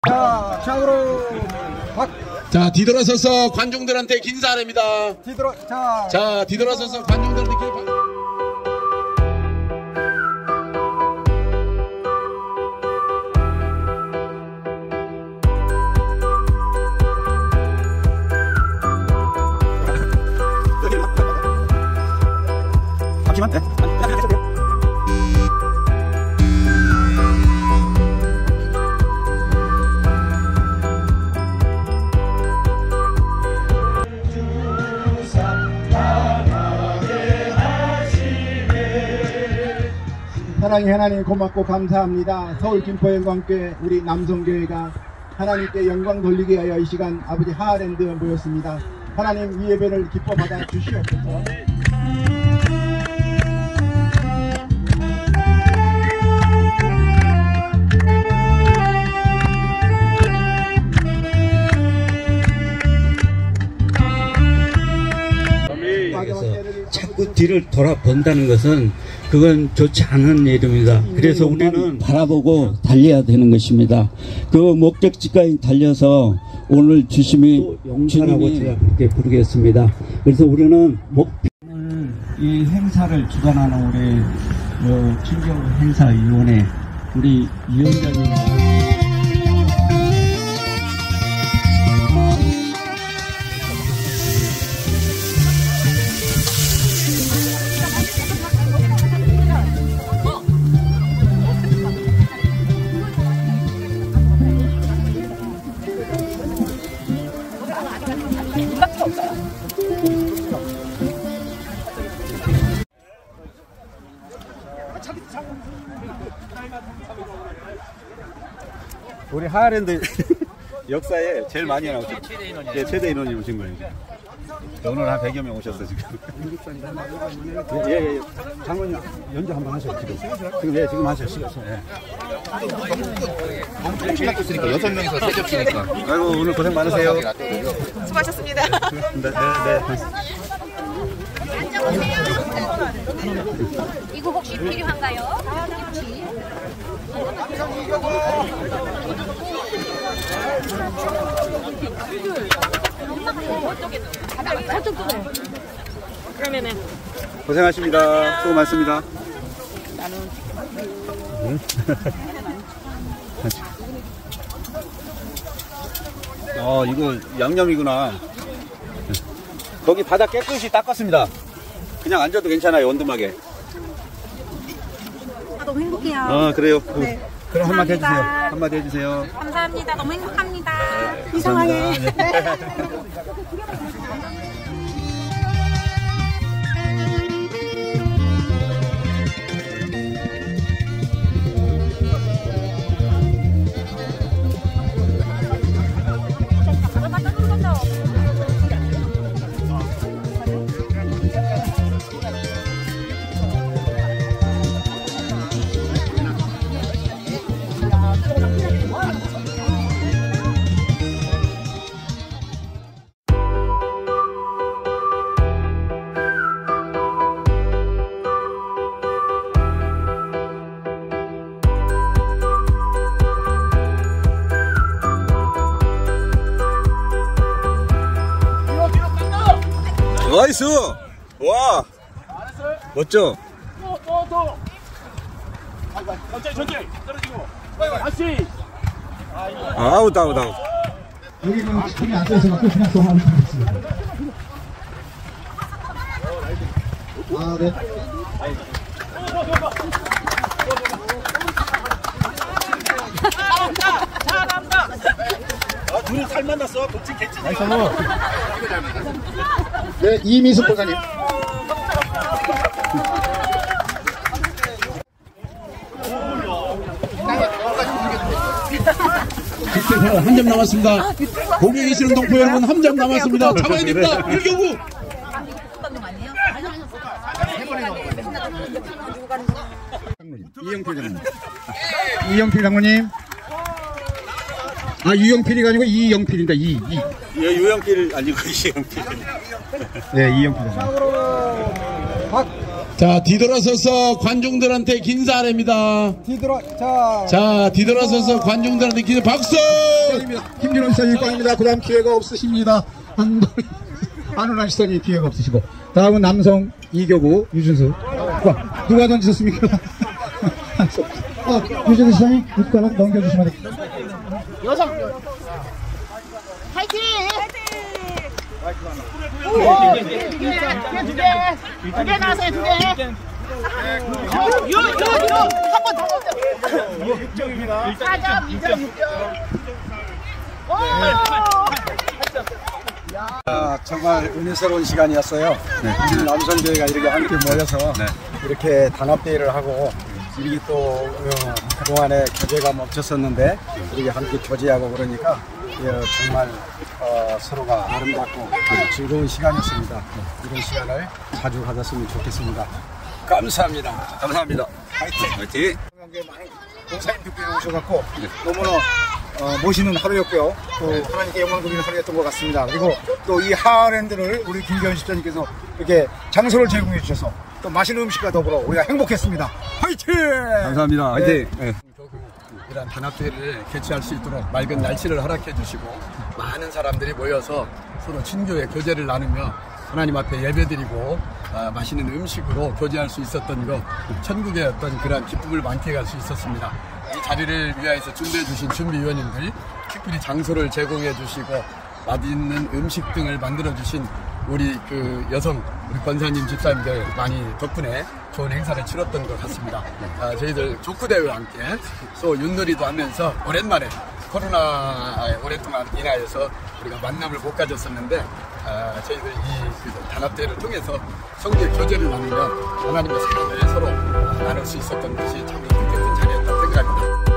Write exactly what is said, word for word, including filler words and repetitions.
자, 좌우로 박. 자, 뒤돌아서서 관중들한테 인사합니다. 뒤돌아, 자. 자, 뒤돌아서서 관중들한테 길... 잠시만. 네. 사랑의 하나님 고맙고 감사합니다. 서울 김포영광교회 우리 남성교회가 하나님께 영광 돌리기 위하여 이 시간 아버지 하하랜드에 모였습니다. 하나님 이 예배를 기뻐 받아 주시옵소서. 자꾸 뒤를 돌아본다는 것은 그건 좋지 않은 일입니다. 그래서 우리는 바라보고 달려야 되는 것입니다. 그 목적지까지 달려서 오늘 주심이 용산하고 제가 그렇게 부르겠습니다. 그래서 우리는 목표 이 행사를 주관하는 우리 어, 친교 행사위원회 우리 위원장님. 우리 하하랜드 역사에 제일 많이 나오신 최대 인원이 네, 최대 인원이 오신 거예요. 오늘 한 백여 명 오셨어 지금. 예예 예, 예. 장관님 연주 한번 하셔요 지금. 지금 예 지금 하셔요. 예. 접시가 있으니까 여섯 명이서 세 접시니까. 아이고 오늘 고생 많으세요. 수고하셨습니다. 네, 네, 네. 이거 혹시 필요한가요? 김치. 그러면은 고생하십니다. 수고 많습니다. 나는 어 이거 양념이구나. 거기 바닥 깨끗이 닦았습니다. 그냥 앉아도 괜찮아요. 원두막에. 아, 너무 행복해요. 아 그래요. 네. 그럼 한마디 해주세요. 감사합니다. 한마디 해주세요. 감사합니다. 너무 행복합니다. 네, 이 상황에. 감사합니다. 나이스! 와! 멋져! 또, 또, 또! 천천히, 천천히! 떨어지고! 다시! 아웃, 아웃, 아웃. 여기는 힘이 안 써있어 갖고 그냥 동하면 되겠습니다. 아, 네. 아, 둘이 살 만났어. 복지 개찌네. 네, 이미숙 보사님. 한 점 남았습니다. 공에 계시는 동포 여러분 한 점 남았습니다. 잡아야 됩니다. 일경구. 이영필 장군님. 이영필 장군님. 아, 유영필이가 아니고 이영필입니다. 이, 이. 예, 유영필 아니고 이영필. 네, 이영필 장군님. 자, 뒤돌아서서 관중들한테 인사합니다. 뒤돌아, 자. 자, 뒤돌아서서 관중들한테 인사, 박수! 김준원 시선이 꽝입니다. 그 다음 기회가 없으십니다. 안돌, 안훈환 시선이 기회가 없으시고. 다음은 남성 이교구 유준수. 와, 누가 던지셨습니까? 어, 유준수 시선이 숟가락 넘겨주시면 됩니다. 여성 화이팅! 두개 나왔어요. 두개 한 번 더 넣었어요. 육 점입니다. 사 점, 이 점, 육 점. 아, 정말 은혜스러운 시간이었어요. 네. 우리 남성교회가 이렇게 함께 모여서 네. 이렇게 단합대회를 하고 이렇게 또 어, 그동안에 교제가 멈췄었는데 이렇게 함께 교제하고 그러니까 예, 정말 어, 서로가 아름답고 즐거운 시간이었습니다. 이런 시간을 자주 가졌으면 좋겠습니다. 감사합니다. 감사합니다. 화이팅! 화이팅! 많은 목사님들께 오셔갖고 너무나 어, 모시는 하루였고요. 또 하나님께 영광 돌리는 하루였던 것 같습니다. 그리고 또 이 하랜드를 우리 김기현 집사님께서 이렇게 장소를 제공해 주셔서 또 맛있는 음식과 더불어 우리가 행복했습니다. 화이팅! 감사합니다. 화이팅! 네. 이런 단합대회를 개최할 수 있도록 맑은 날씨를 허락해 주시고 많은 사람들이 모여서 서로 친교의 교제를 나누며 하나님 앞에 예배드리고 어, 맛있는 음식으로 교제할 수 있었던 것, 천국의 어떤 그런 기쁨을 만끽할 수 있었습니다. 이 자리를 위하여서 준비해 주신 준비위원님들, 특별히 장소를 제공해 주시고 맛있는 음식 등을 만들어 주신 우리 그 여성 우리 권사님 집사님들 많이 덕분에 좋은 행사를 치렀던 것 같습니다. 아, 저희들 족구대회와 함께 또 윷놀이도 하면서 오랜만에 코로나에 오랫동안 인하여서 우리가 만남을 못 가졌었는데 아, 저희들 이 그 단합대회를 통해서 성도의 교제를 나누며 하나님의 사랑을 서로 나눌 수 있었던 것이 참 뜻깊은 자리였다고 생각합니다.